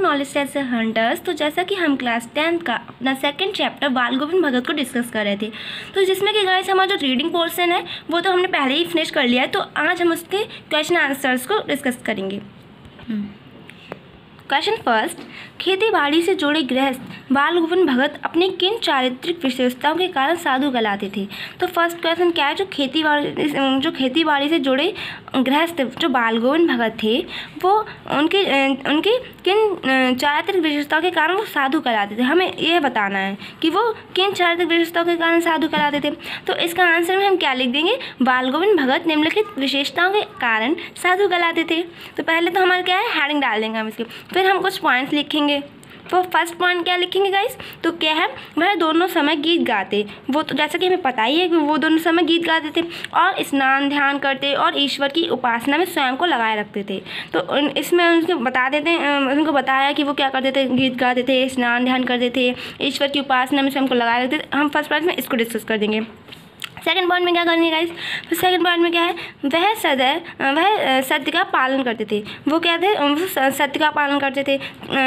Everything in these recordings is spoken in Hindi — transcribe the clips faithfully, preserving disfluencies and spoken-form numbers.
Knowledge as a hunters. तो जैसा कि हम क्लास टेंथ का अपना सेकंड चैप्टर बाल गोविंद भगत को डिस्कस कर रहे थे, तो जिसमें कि गाइस हमारा जो रीडिंग पोर्शन है वो तो हमने पहले ही फिनिश कर लिया है। तो आज हम उसके क्वेश्चन आंसर्स को डिस्कस करेंगे। क्वेश्चन फर्स्ट, खेती बाड़ी से जुड़े गृहस्थ बाल गोविंद भगत अपनी किन चारित्रिक विशेषताओं के कारण साधु कहलाते थे। तो फर्स्ट क्वेश्चन क्या है, जो खेती बाड़ी जो खेती बाड़ी से जुड़े गृहस्थ जो बाल गोविंद भगत थे वो उनके उनकी किन चारित्रिक विशेषताओं के कारण वो साधु कहलाते थे। हमें यह बताना है कि वो किन चारित्रिक विशेषताओं के कारण साधु कहलाते थे। तो इसका आंसर में हम क्या लिख देंगे, बाल गोविंद भगत निम्नलिखित विशेषताओं के कारण साधु कहलाते थे। तो पहले तो हमारा क्या है, हेडिंग डाल देंगे हम इसके, फिर हम कुछ पॉइंट्स लिखेंगे। तो फर्स्ट पॉइंट क्या लिखेंगे गाइस, तो क्या है, वह दोनों समय गीत गाते। वो तो जैसा कि हमें पता ही है कि वो दोनों समय गीत गाते थे और स्नान ध्यान करते और ईश्वर की उपासना में स्वयं को लगाए रखते थे। तो इसमें उनको बता देते हैं, उनको बताया कि वो क्या करते थे, गीत गाते थे, स्नान ध्यान करते थे, ईश्वर की उपासना में स्वयं को लगाए रखते थे। हम फर्स्ट पॉइंट में इसको डिस्कस कर देंगे। सेकंड पॉइंट में क्या करेंगे गाइस, तो सेकंड पॉइंट में क्या है, वह सदैव वह सत्य का पालन करते थे। वो क्या थे, वो सत्य का पालन करते थे,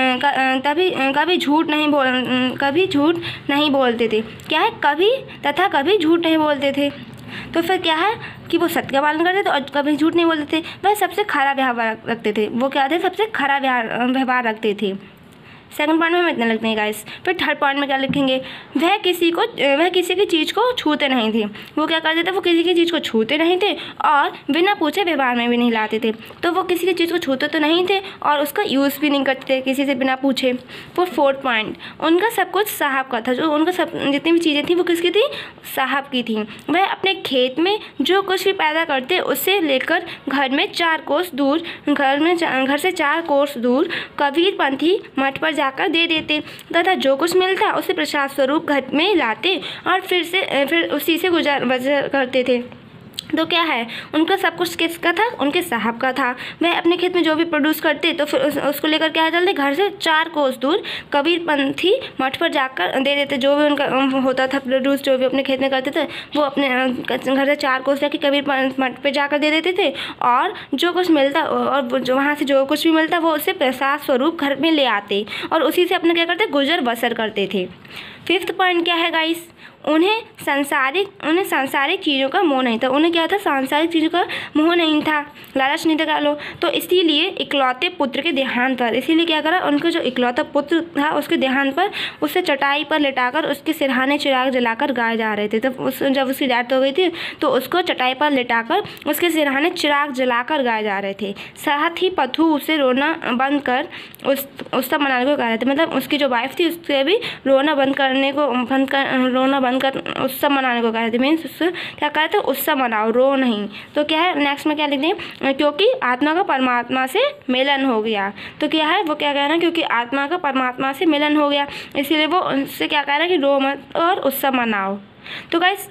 तभी कभी झूठ नहीं बोल कभी झूठ नहीं बोलते थे। क्या है, कभी तथा कभी झूठ नहीं बोलते थे। तो फिर क्या है कि वो सत्य का पालन करते थे और कभी झूठ नहीं बोलते थे। वह सबसे खरा व्यवहार रखते थे। वो क्या थे, सबसे खरा व्यवहार रखते थे। सेकंड पॉइंट में हम इतना लिखते हैं गाइस। फिर थर्ड पॉइंट में क्या लिखेंगे, वह किसी को वह किसी की चीज़ को छूते नहीं थे। वो क्या करते थे, वो किसी की चीज़ को छूते नहीं थे और बिना पूछे व्यवहार में भी नहीं लाते थे। तो वो किसी की चीज़ को छूते तो नहीं थे और उसका यूज़ भी नहीं करते थे किसी से बिना पूछे। फिर फोर्थ पॉइंट, उनका सब कुछ साहब का था। जो उनका सब जितनी भी चीज़ें थी वो किसकी थी, साहब की थी। वह अपने खेत में जो कुछ भी पैदा करते उससे लेकर घर में चार कोस दूर घर में घर से चार कोस दूर कबीरपंथी मठ पर जाकर दे देते तथा जो कुछ मिलता उसे प्रसाद स्वरूप घर में लाते और फिर से फिर उसी से गुजार बसर करते थे। तो क्या है, उनका सब कुछ किसका था, उनके साहब का था। वह अपने खेत में जो भी प्रोड्यूस करते तो फिर उस, उसको लेकर क्या चलते, घर से चार कोस दूर कबीरपंथी मठ पर जाकर दे देते। जो भी उनका होता था प्रोड्यूस, जो भी अपने खेत में करते थे वो अपने घर से चार कोस जाके कबीर मठ पर जाकर दे देते थे और जो कुछ मिलता और जो वहाँ से जो कुछ भी मिलता वो उसे प्रसाद स्वरूप घर में ले आते और उसी से अपने क्या करते, गुजर बसर करते थे। फिफ्थ पॉइंट क्या है गाइस, उन्हें सांसारिक उन्हें सांसारिक चीज़ों का मोह नहीं था। उन्हें क्या था, सांसारिक चीज़ों का मोह नहीं था, लालच नहीं था कह लो। तो इसीलिए इकलौते पुत्र के देहांत पर इसीलिए क्या करा, उनका जो इकलौता पुत्र था उसके देहांत पर उसे चटाई पर लिटाकर उसके सिरहाने चिराग जलाकर गाए जा रहे थे। तब उस जब उसकी डेथ हो गई थी तो उसको चटाई पर लिटाकर उसके सिरहाने चिराग जलाकर गाए जा रहे थे। साथ ही पथु उसे रोना बंद कर उस उत्सव मनाने को कह रहे थे। मतलब उसकी जो वाइफ थी उससे भी रोना बंद करने को बंद कर रोना बंद कर उत्सव मनाने को कह रहे थे। मीन्स उससे क्या कह रहे थे, उत्सव मनाओ, रो नहीं। तो क्या है, नेक्स्ट में क्या लिखते हैं, क्योंकि आत्मा का परमात्मा से मिलन हो गया। तो क्या है, वो क्या कह रहे हैं, क्योंकि आत्मा का परमात्मा से मिलन हो गया इसीलिए वो उनसे क्या कह रहे हैं कि रो मत और उत्सव मनाओ। तो गाइस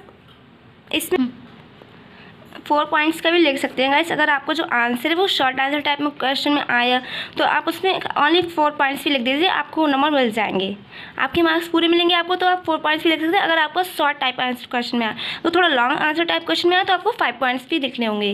इसमें फोर पॉइंट्स का भी लिख सकते हैं गाइस। अगर आपको जो आंसर है वो शॉर्ट आंसर टाइप में क्वेश्चन में आया तो आप उसमें ओनली फोर पॉइंट्स भी लिख दीजिए, आपको नंबर मिल जाएंगे, आपके मार्क्स पूरे मिलेंगे आपको। तो आप फोर पॉइंट्स भी लिख सकते हैं। अगर आपको शॉर्ट टाइप आंसर क्वेश्चन में आया तो थोड़ा लॉन्ग आंसर टाइप क्वेश्चन में आया तो आपको फाइव पॉइंट्स भी लिखने होंगे।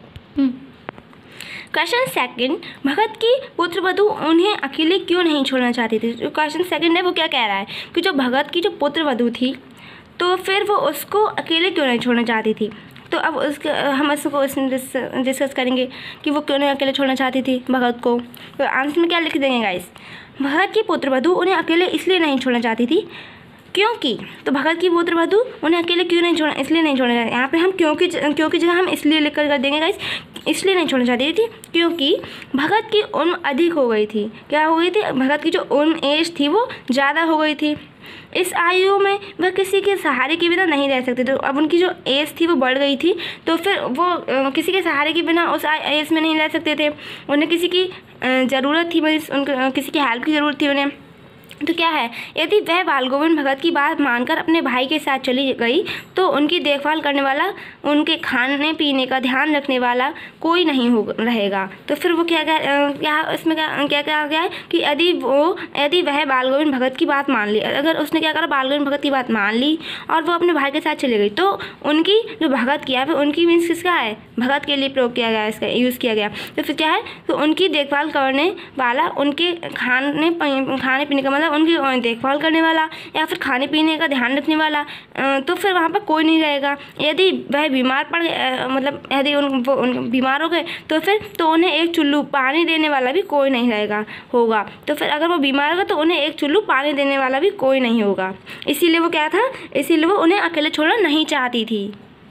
क्वेश्चन सेकंड, भगत की पुत्र वधू उन्हें अकेले क्यों नहीं छोड़ना चाहती थी। जो क्वेश्चन सेकंड है वो क्या कह रहा है कि जो भगत की जो पुत्र वधू थी तो फिर वो उसको अकेले क्यों नहीं छोड़ना चाहती थी। तो अब उसके हम इसको डिस्कस करेंगे कि वो क्यों नहीं अकेले छोड़ना चाहती थी भगत को। तो आंसर में क्या लिख देंगे गाइस, भगत की पुत्र वधू उन्हें अकेले इसलिए नहीं छोड़ना चाहती थी क्योंकि, तो भगत की पुत्र वधू उन्हें अकेले क्यों नहीं छोड़ना इसलिए नहीं छोड़ना चाहती। यहाँ पे हम क्योंकि क्योंकि जगह हम इसलिए लिख कर देंगे गाइस, इसलिए नहीं छोड़ना चाहती थी क्योंकि भगत की उम्र अधिक हो गई थी। क्या हो गई थी, भगत की जो उम्र एज थी वो ज़्यादा हो गई थी। इस आयु में वह किसी के सहारे के बिना नहीं रह सकते। तो अब उनकी जो एज थी वो बढ़ गई थी तो फिर वो किसी के सहारे के बिना उस एज में नहीं रह सकते थे। उन्हें किसी की ज़रूरत थी, उनको किसी की हेल्प की ज़रूरत थी उन्हें। तो क्या है, यदि वह बाल गोविंद भगत की बात मानकर अपने भाई के साथ चली गई तो उनकी देखभाल करने वाला, उनके खाने पीने का ध्यान रखने वाला कोई नहीं हो रहेगा। तो फिर वो क्या क्या क्या इसमें क्या क्या क्या गया है कि यदि वो यदि वह बाल गोविंद भगत की बात मान ली, अगर उसने क्या करा, बाल गोविंद भगत की बात मान ली और वो अपने भाई के साथ चली गई, तो उनकी जो भगत किया है उनकी मीन्स किसका है, भगत के लिए प्रयोग किया गया, इसका यूज़ किया गया। तो फिर क्या है, तो उनकी देखभाल करने वाला, उनके खाने खाने पीने का मतलब उनकी देखभाल करने वाला या फिर खाने पीने का ध्यान रखने वाला, तो फिर वहाँ पर कोई नहीं रहेगा। यदि वह बीमार पड़ गए, मतलब यदि उन वो उन बीमार हो गए तो फिर तो उन्हें एक चुल्लू पानी देने वाला भी कोई नहीं रहेगा होगा। तो फिर अगर वो बीमार होगा तो उन्हें एक चुल्लू पानी देने वाला भी कोई नहीं होगा। इसीलिए वो क्या था, इसीलिए वो उन्हें अकेले छोड़ना नहीं चाहती थी।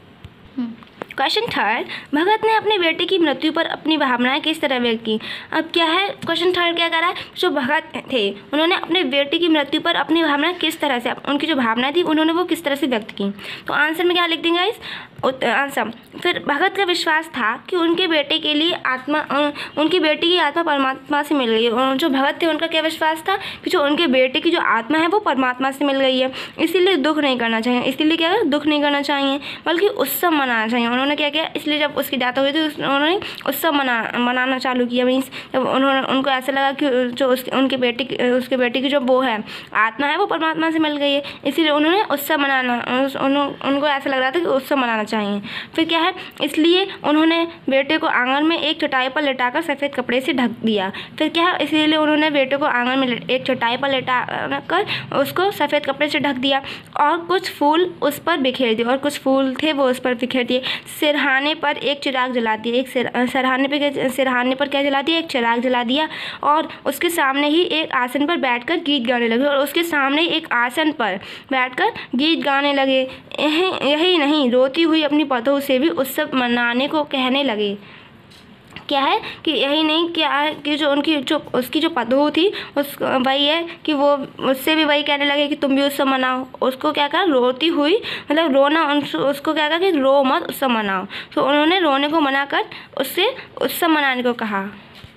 क्वेश्चन थर्ड, भगत ने अपने बेटे की मृत्यु पर अपनी भावनाएं किस तरह व्यक्त की। अब क्या है, क्वेश्चन थर्ड क्या कर रहा है, जो भगत थे उन्होंने अपने बेटे की मृत्यु पर अपनी भावनाएं किस तरह से, उनकी जो भावनाएं थी उन्होंने वो किस तरह से व्यक्त की। तो आंसर में क्या लिख देंगे गाइस, आंसर फिर भगत का विश्वास था कि उनके बेटे के लिए आत्मा, उनकी बेटी की आत्मा परमात्मा से मिल गई है। जो भगत थे उनका क्या विश्वास था कि जो उनके बेटे की जो आत्मा है वो परमात्मा से मिल गई है, इसीलिए दुख नहीं करना चाहिए, इसीलिए क्या दुख नहीं करना चाहिए बल्कि उत्सव मनाना चाहिए। उन्होंने क्या किया, इसलिए जब उसकी डेथ हुई थी उन्होंने उत्सव मना मनाना चालू किया। मीन्स जब उन्होंने उनको ऐसा लगा कि जो उसके उनके बेटे उसके बेटे की जो वो है आत्मा है वो परमात्मा से मिल गई है, इसीलिए उन्होंने उत्सव मनाना, उनको ऐसा लग रहा था कि उत्सव मनाना चाहिए। फिर क्या है, इसलिए उन्होंने बेटे को आंगन में एक चटाई पर लेटाकर सफ़ेद कपड़े से ढक दिया। फिर क्या है, इसीलिए उन्होंने बेटे को आंगन में एक चटाई पर लेटा कर उसको सफ़ेद कपड़े से ढक दिया और कुछ फूल उस पर बिखेर दिए, और कुछ फूल थे वो उस पर बिखेर दिए। सिरहाने पर एक चिराग जला दिया, एक सिर सिरहाने पर सिरहाने पर क्या जला दिया, एक चिराग जला दिया, और उसके सामने ही एक आसन पर बैठकर गीत गाने लगे, और उसके सामने एक आसन पर बैठकर गीत गाने लगे। यही यही नहीं, रोती हुई अपनी पतों से भी उत्सव मनाने को कहने लगे। क्या है कि यही नहीं, क्या है कि जो उनकी जो उसकी जो पतोह थी उस वही है कि वो उससे भी वही कहने लगे कि तुम भी उत्सव मनाओ। उसको क्या कहा, रोती हुई, मतलब रोना, उसको क्या कहा कि रो मत, उत्सव मनाओ। तो उन्होंने रोने को मना कर उससे उत्सव मनाने को कहा।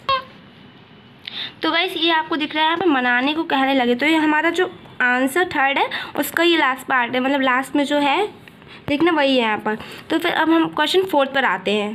तो गाइस ये आपको दिख रहा है यहाँ पे मनाने को कहने लगे। तो ये हमारा जो आंसर थर्ड है उसका ये लास्ट पार्ट है, मतलब लास्ट में जो है देखना वही है यहाँ पर। तो फिर अब हम क्वेश्चन फोर्थ पर आते हैं।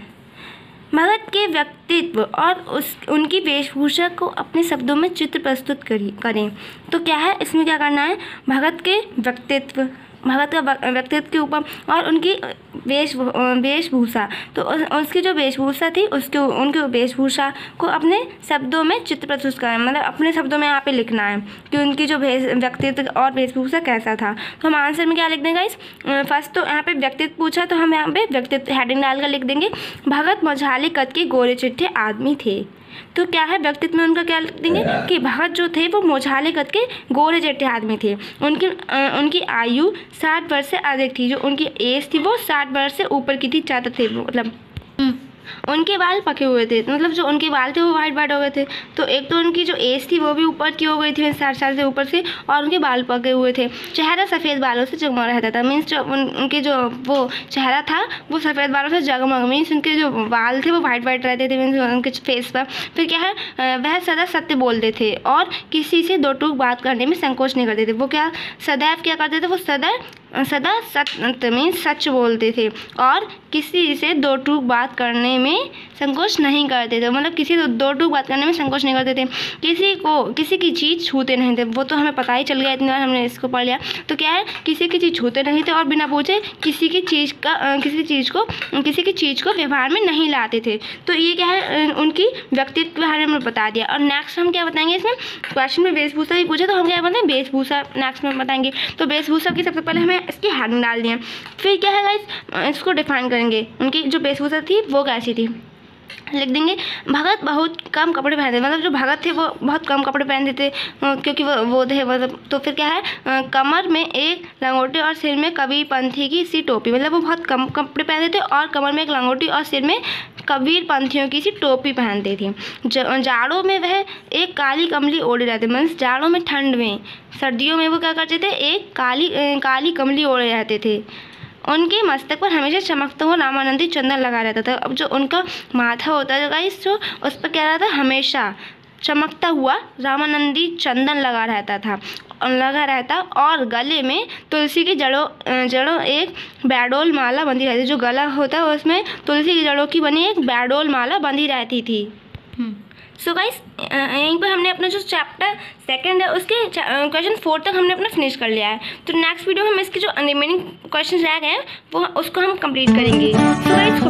भगत के व्यक्तित्व और उस उनकी वेशभूषा को अपने शब्दों में चित्र प्रस्तुत करी करें। तो क्या है, इसमें क्या करना है, भगत के व्यक्तित्व, भगत का व्यक्तित्व के ऊपर और उनकी वेश वेशभूषा, तो उसकी जो वेशभूषा थी उसके उनकी वेशभूषा को अपने शब्दों में चित्र प्रस्तुत करें, मतलब अपने शब्दों में यहाँ पे लिखना है कि उनकी जो व्यक्तित्व और वेशभूषा कैसा था। तो हम आंसर में क्या लिख देंगे गाइस, फर्स्ट तो यहाँ पे व्यक्तित्व पूछा तो हम यहाँ पे व्यक्तित्व हेडिंग डालकर लिख देंगे, भगत मझाले कद के गोरे चिट्ठे आदमी थे। तो क्या है, व्यक्तित्व में उनका क्या लिख देंगे कि भगत जो थे वो मोझाले कद के गोरे चिट्ठे आदमी थे। उनकी उनकी आयु साठ वर्ष से अधिक थी, जो उनकी एज थी वो साठ वर्ष से ऊपर की थी, ज़्यादा थे, मतलब उनके बाल पके हुए थे, मतलब जो उनके बाल थे वो वाइट वाइट हो गए थे। तो एक तो उनकी जो एज थी वो भी ऊपर की हो गई थी, साठ साल से ऊपर से, और उनके बाल पके हुए थे। चेहरा सफ़ेद बालों से जगमग रहता था, मीन्स जो उन, उनके जो वो चेहरा था वो सफ़ेद बालों से जगमग, मीन्स उनके जो बाल थे वो वाइट वाइट रहते थे, मीन्स उनके फेस पर। फिर क्या है, वह सदा सत्य बोलते थे और किसी से दो टूक बात करने में संकोच नहीं करते थे। वो क्या सदैव क्या करते थे, वो सदैव सदा सत्य मीन्स सच बोलते थे और किसी से दो टूक बात करने में संकोच नहीं करते थे, मतलब किसी से दो टूक बात करने में संकोच नहीं करते थे। किसी को किसी की चीज़ छूते नहीं थे, वो तो हमें पता ही चल गया, इतना हमने इसको पढ़ लिया। तो क्या है, किसी की चीज़ छूते नहीं थे और बिना पूछे किसी की चीज़ का किसी चीज़ को किसी की चीज़ को व्यवहार में नहीं लाते थे। तो ये क्या है, उनकी व्यक्तित्व के बारे में बता दिया। और नेक्स्ट हम क्या बताएंगे, इसमें क्वेश्चन में वेशभूषा भी पूछे तो हम क्या बताएंगे, वेशभूषा नेक्स्ट में बताएंगे। तो वेशभूषा की सबसे पहले हमें इसकी हेडिंग डाल दिए। फिर क्या है गाइस, इसको डिफाइन करेंगे, उनकी जो वेशभूषा थी वो कैसी थी, लिख देंगे। भगत बहुत कम कपड़े पहनते, मतलब जो भगत थे वो बहुत कम कपड़े पहनते थे क्योंकि वो वो थे, मतलब तो फिर क्या है, कमर में एक लंगोटी और सिर में कबीर पंथी की सी टोपी, मतलब वो बहुत कम कपड़े पहनते थे और कमर में एक लंगोटी और सिर में कबीर पंथियों की सी टोपी पहनते थे। जाड़ों में वह एक काली कमली ओढ़े रहते, मीन्स जाड़ों में, ठंड में, सर्दियों में वो क्या करते थे, एक काली काली कमली ओढ़े रहते थे। उनके मस्तक पर हमेशा चमकता हुआ नामानंदी चंदन लगा रहता था। अब जो उनका माथा होता है गाइस, जो उस पर क्या रहता है, हमेशा चमकता हुआ रामानंदी चंदन लगा रहता था लगा रहता और गले में तुलसी की जड़ों जड़ों एक बैडोल माला बंधी रहती। जो गला होता है उसमें तुलसी की जड़ों की बनी एक बैडोल माला बंधी रहती थी। सो गाइस यहीं पर हमने अपना जो चैप्टर सेकंड है उसके क्वेश्चन फोर तक हमने अपना फिनिश कर लिया है। तो नेक्स्ट वीडियो में हम इसके जो रिमेनिंग क्वेश्चन रह गए हैं वो उसको हम कंप्लीट करेंगे। So guys